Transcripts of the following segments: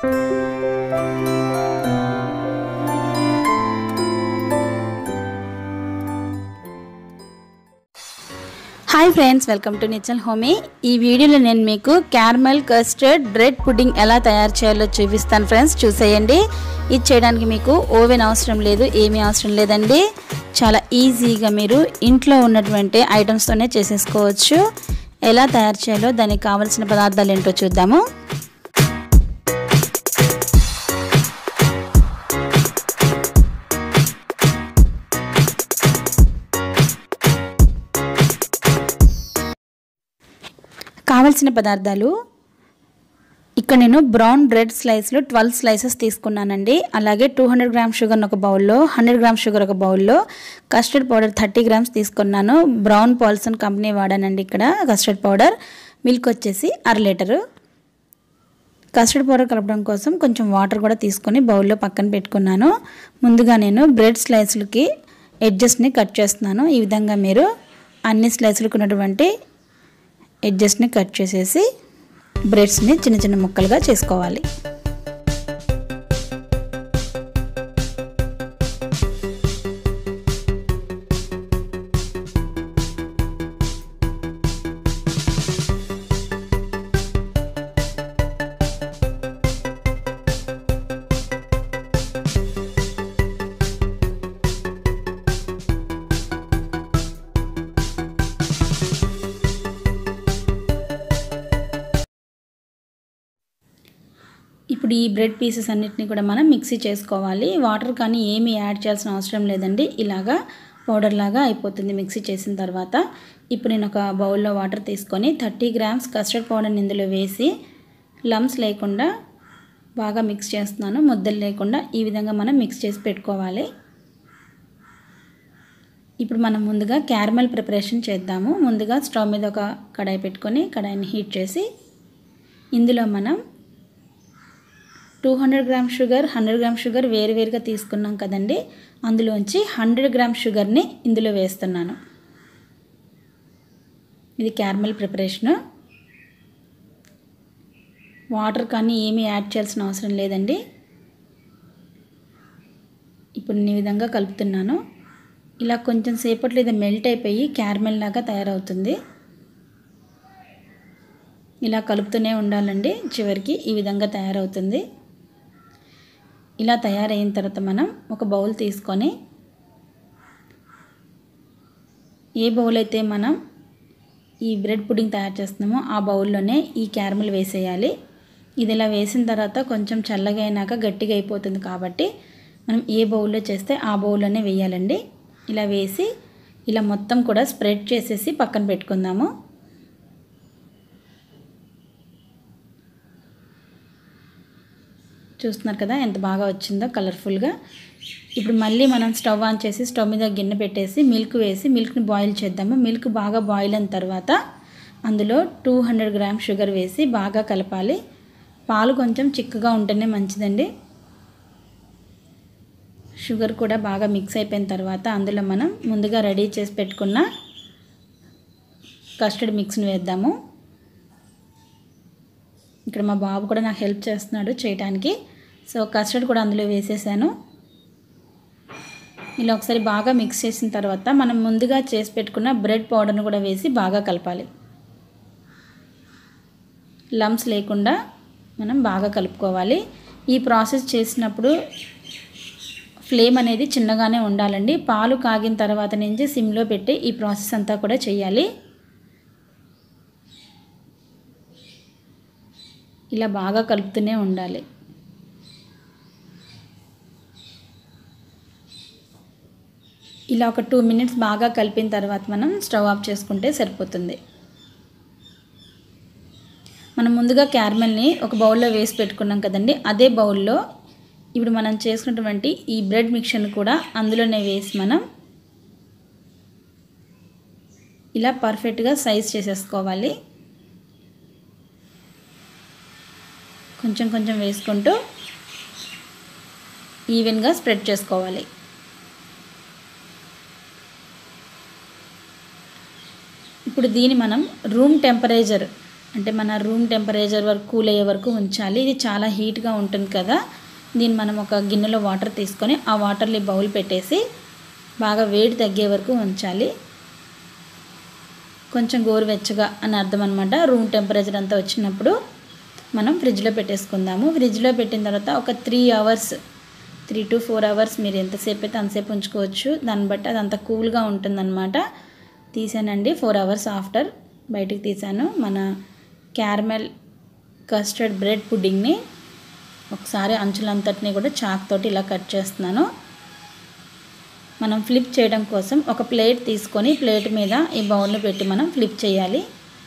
Hi friends, welcome to నిచ్చల్ హోమీ. ఈ వీడియోలో నేను మీకు క్యారమెల్ కస్టర్డ్ బ్రెడ్ పుడ్డింగ్ ఎలా తయారు చేయాలో చూపిస్తాను ఫ్రెండ్స్. చూసేయండి. ఇది చేయడానికి మీకు ఓవెన్ అవసరం లేదు, ఏమీ అవసరం లేదండి. చాలా ఈజీగా మీరు ఇంట్లో ఉన్నటువంటి ఐటమ్స్తోనే చేసేసుకోవచ్చు. ఎలా తయారు చేయాలో దానికి కావాల్సిన పదార్థాలు ఏంటో చూద్దాము. కావాల్సిన పదార్థాలు ఇక్కడ నేను బ్రౌన్ బ్రెడ్ స్లైస్లు 12 స్లైసెస్ తీసుకున్నానండి. అలాగే 200 గ్రామ్స్ షుగర్ ఒక బౌల్లో, 100 గ్రామ్స్ షుగర్ ఒక బౌల్లో, కస్టర్డ్ పౌడర్ 30 గ్రామ్స్ తీసుకున్నాను. బ్రౌన్ పాల్సన్ కంపెనీ వాడానండి ఇక్కడ కస్టర్డ్ పౌడర్. మిల్క్ వచ్చేసి 1/2 లీటరు. కస్టర్డ్ పౌడర్ కలపడం కోసం కొంచెం వాటర్ కూడా తీసుకొని బౌల్లో పక్కన పెట్టుకున్నాను. ముందుగా నేను బ్రెడ్ స్లైస్లకి ఎడ్జెస్ని కట్ చేస్తున్నాను. ఈ విధంగా మీరు అన్ని స్లైస్లకు ఉన్నటువంటి ఎడ్జెస్ని కట్ చేసేసి బ్రెడ్స్ని చిన్న చిన్న ముక్కలుగా చేసుకోవాలి. ఇప్పుడు ఈ బ్రెడ్ పీసెస్ అన్నిటిని కూడా మనం మిక్సీ చేసుకోవాలి. వాటర్ కానీ ఏమీ యాడ్ చేయాల్సిన అవసరం లేదండి. ఇలాగా పౌడర్ లాగా అయిపోతుంది మిక్సీ చేసిన తర్వాత. ఇప్పుడు నేను ఒక బౌల్లో వాటర్ తీసుకొని 30 గ్రామ్స్ కస్టర్డ్ పౌడర్ని ఇందులో వేసి లమ్స్ లేకుండా బాగా మిక్స్ చేస్తున్నాను. ముద్దలు లేకుండా ఈ విధంగా మనం మిక్స్ చేసి పెట్టుకోవాలి. ఇప్పుడు మనం ముందుగా క్యారమెల్ ప్రిపరేషన్ చేద్దాము. ముందుగా స్టవ్ మీద ఒక కడాయి పెట్టుకొని కడాయిని హీట్ చేసి ఇందులో మనం 200 గ్రామ్స్ షుగర్, 100 గ్రామ్స్ షుగర్ వేరువేరుగా తీసుకున్నాం కదండి. అందులోంచి 100 గ్రామ్స్ షుగర్ని ఇందులో వేస్తున్నాను. ఇది క్యారమెల్ ప్రిపరేషను. వాటర్ కానీ ఏమీ యాడ్ చేయాల్సిన అవసరం లేదండి. ఇప్పుడు నేను ఈ విధంగా కలుపుతున్నాను. ఇలా కొంచెం సేపట్లో ఇది మెల్ట్ అయిపోయి క్యారమెల్ లాగా తయారవుతుంది. ఇలా కలుపుతూనే ఉండాలండి. చివరికి ఈ విధంగా తయారవుతుంది. ఇలా తయారైన తర్వాత మనం ఒక బౌల్ తీసుకొని ఏ బౌల్ అయితే మనం ఈ బ్రెడ్ పుడ్డింగ్ తయారు చేస్తున్నామో ఆ బౌల్లోనే ఈ క్యారమెల్ వేసేయాలి. ఇది ఇలా వేసిన తర్వాత కొంచెం చల్లగా అయినాక గట్టిగా అయిపోతుంది కాబట్టి మనం ఏ బౌల్లో చేస్తే ఆ బౌల్లోనే వేయాలండి. ఇలా వేసి ఇలా మొత్తం కూడా స్ప్రెడ్ చేసేసి పక్కన పెట్టుకుందాము. చూస్తున్నారు కదా ఎంత బాగా వచ్చిందో కలర్ఫుల్గా. ఇప్పుడు మళ్ళీ మనం స్టవ్ ఆన్ చేసి స్టవ్ మీద గిన్నె పెట్టేసి మిల్క్ వేసి మిల్క్ని బాయిల్ చేద్దాము. మిల్క్ బాగా బాయిల్ అయిన తర్వాత అందులో 200 గ్రామ్స్ షుగర్ వేసి బాగా కలపాలి. పాలు కొంచెం చిక్కగా ఉంటేనే మంచిదండి. షుగర్ కూడా బాగా మిక్స్ అయిపోయిన తర్వాత అందులో మనం ముందుగా రెడీ చేసి పెట్టుకున్న కస్టర్డ్ మిక్స్ని వేద్దాము. ఇక్కడ మా బాబు కూడా నాకు హెల్ప్ చేస్తున్నాడు చేయడానికి. సో కస్టర్డ్ కూడా అందులో వేసేసాను. ఇలా ఒకసారి బాగా మిక్స్ చేసిన తర్వాత మనం ముందుగా చేసి పెట్టుకున్న బ్రెడ్ పౌడర్ను కూడా వేసి బాగా కలపాలి. లమ్స్ లేకుండా మనం బాగా కలుపుకోవాలి. ఈ ప్రాసెస్ చేసినప్పుడు ఫ్లేమ్ అనేది చిన్నగానే ఉండాలండి. పాలు కాగిన తర్వాత నుంచి సిమ్లో పెట్టి ఈ ప్రాసెస్ అంతా కూడా చేయాలి. ఇలా బాగా కలుపుతూనే ఉండాలి. ఇలా ఒక 2 మినిట్స్ బాగా కలిపిన తర్వాత మనం స్టవ్ ఆఫ్ చేసుకుంటే సరిపోతుంది. మనం ముందుగా క్యారమెల్ని ఒక బౌల్లో వేసి పెట్టుకున్నాం కదండి. అదే బౌల్లో ఇప్పుడు మనం చేసుకున్నటువంటి ఈ బ్రెడ్ మిక్చర్ని కూడా అందులోనే వేసి మనం ఇలా పర్ఫెక్ట్గా సైజ్ చేసేసుకోవాలి. కొంచెం కొంచెం వేసుకుంటూ ఈవెన్గా స్ప్రెడ్ చేసుకోవాలి. ఇప్పుడు దీన్ని మనం రూమ్ టెంపరేచర్ అంటే మన రూమ్ టెంపరేచర్ వరకు కూల్ అయ్యే వరకు ఉంచాలి. ఇది చాలా హీట్గా ఉంటుంది కదా, దీన్ని మనం ఒక గిన్నెలో వాటర్ తీసుకొని ఆ వాటర్లో బౌల్ పెట్టేసి బాగా వేడి తగ్గే వరకు ఉంచాలి. కొంచెం గోరువెచ్చగా అని అర్థం అనమాట. రూమ్ టెంపరేచర్ అంతా వచ్చినప్పుడు మనం ఫ్రిడ్జ్లో పెట్టేసుకుందాము. ఫ్రిడ్జ్లో పెట్టిన తర్వాత ఒక 3 అవర్స్ 3 to 4 అవర్స్ మీరు ఎంతసేపు అయితే అంతసేపు ఉంచుకోవచ్చు. దాన్ని బట్టి అదంతా కూల్గా ఉంటుందన్నమాట. తీసానండి 4 అవర్స్ ఆఫ్టర్ బయటికి తీసాను. మన క్యారమెల్ కస్టర్డ్ బ్రెడ్ పుడ్డింగ్ని ఒకసారి అంచులంతటిని కూడా చాక్ తోటి ఇలా కట్ చేస్తున్నాను. మనం ఫ్లిప్ చేయడం కోసం ఒక ప్లేట్ తీసుకొని ప్లేట్ మీద ఈ బౌల్ని పెట్టి మనం ఫ్లిప్ చేయాలి.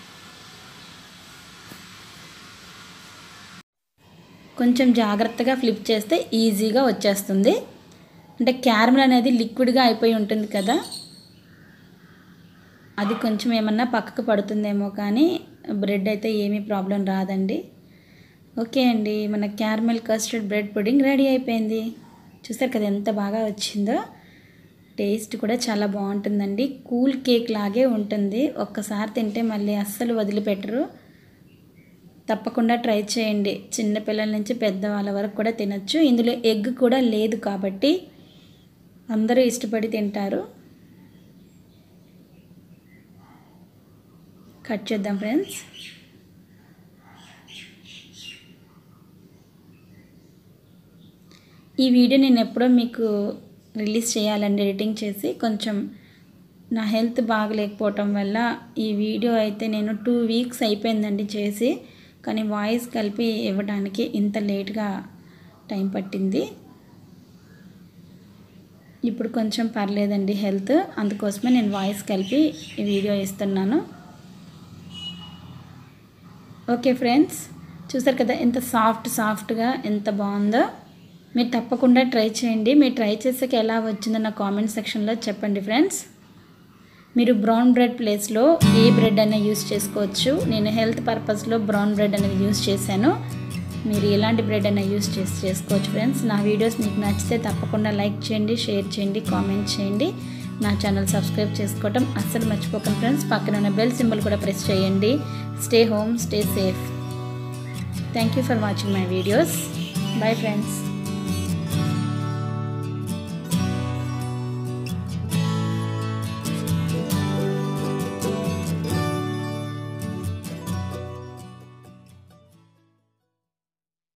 కొంచెం జాగ్రత్తగా ఫ్లిప్ చేస్తే ఈజీగా వచ్చేస్తుంది. అంటే క్యారమెల్ అనేది లిక్విడ్గా అయిపోయి ఉంటుంది కదా, అది కొంచెం ఏమన్నా పక్కకు పడుతుందేమో, కానీ బ్రెడ్ అయితే ఏమీ ప్రాబ్లం రాదండి. ఓకే అండి, మన caramel custard bread pudding ready అయిపోయింది. చూస్తారు కదా ఎంత బాగా వచ్చిందో. టేస్ట్ కూడా చాలా బాగుంటుందండి. కూల్ కేక్ లాగే ఉంటుంది. ఒక్కసారి తింటే మళ్ళీ అస్సలు వదిలిపెట్టరు. తప్పకుండా ట్రై చేయండి. చిన్నపిల్లల నుంచి పెద్దవాళ్ళ వరకు కూడా తినచ్చు. ఇందులో ఎగ్ కూడా లేదు కాబట్టి అందరూ ఇష్టపడి తింటారు. కట్ చేద్దాం ఫ్రెండ్స్. ఈ వీడియో నేను ఎప్పుడో మీకు రిలీజ్ చేయాలండి ఎడిటింగ్ చేసి. కొంచెం నా హెల్త్ బాగలేకపోవటం వల్ల ఈ వీడియో అయితే నేను 2 వీక్స్ అయిపోయిందండి చేసి, కానీ వాయిస్ కలిపి ఇవ్వడానికి ఇంత లేట్గా టైం పట్టింది. ఇప్పుడు కొంచెం పర్లేదండి హెల్త్, అందుకోసమే నేను వాయిస్ కలిపి ఈ వీడియో ఇస్తున్నాను. ఓకే ఫ్రెండ్స్, చూసారు కదా ఎంత సాఫ్ట్గా ఎంత బాగుందో. మీరు తప్పకుండా ట్రై చేయండి. మీరు ట్రై చేసాక ఎలా వచ్చిందో నా కామెంట్ సెక్షన్లో చెప్పండి ఫ్రెండ్స్. మీరు బ్రౌన్ బ్రెడ్ ప్లేస్లో ఏ బ్రెడ్ అయినా యూస్ చేసుకోవచ్చు. నేను హెల్త్ పర్పస్లో బ్రౌన్ బ్రెడ్ అనేది యూస్ చేశాను. మీరు ఎలాంటి బ్రెడ్ అయినా యూస్ చేసుకోవచ్చు ఫ్రెండ్స్. నా వీడియోస్ మీకు నచ్చితే తప్పకుండా లైక్ చేయండి, షేర్ చేయండి, కామెంట్ చేయండి. నా ఛానల్ సబ్స్క్రైబ్ చేసుకోవటం అస్సలు మర్చిపోకండి ఫ్రెండ్స్. పక్కన ఉన్న బెల్ సింబల్ కూడా ప్రెస్ చేయండి. Stay home, stay safe. Thank you for watching my videos. Bye friends.